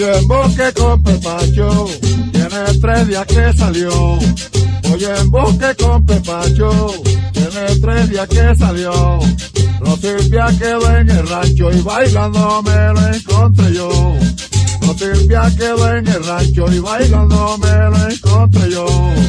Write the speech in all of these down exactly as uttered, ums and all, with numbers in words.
Voy en bosque con Pepacho, tiene tres días que salió. Voy en bosque con Pepacho, tiene tres días que salió. Rosilvia quedó en el rancho y bailando me lo encontré yo. Rosilvia quedó en el rancho y bailando me lo encontré yo.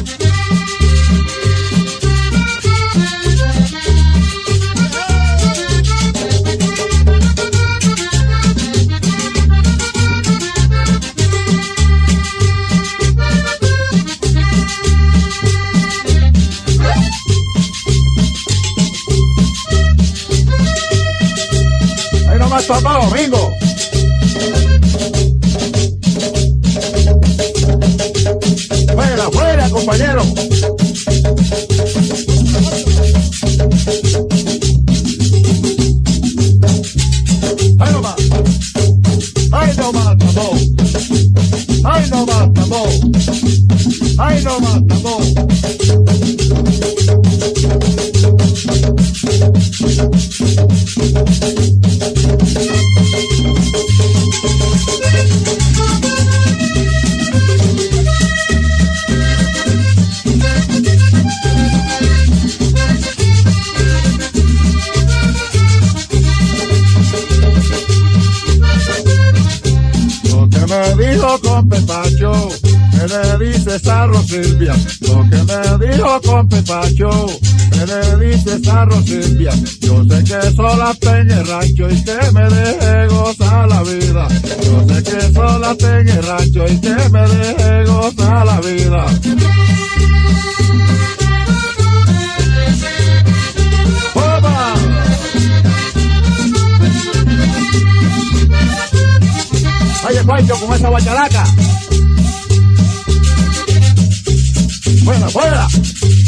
Ahí nomás, papá Domingo. Fuera, fuera, compañero. Ahí nomás. Ahí nomás, tambor. Ahí nomás, tambor. Ahí nomás, tambor. Me dijo con Pepacho, me le dice esa Rosilvia. Lo que me dijo con Pepacho, me le dice esa Rosilvia. Yo sé que sola está en el rancho y que me deje gozar la vida. Yo sé que sola está en el rancho y que me deje gozar la vida. ¡Opa! Oye, Juancho, con esa guacharaca. Fuera, fuera.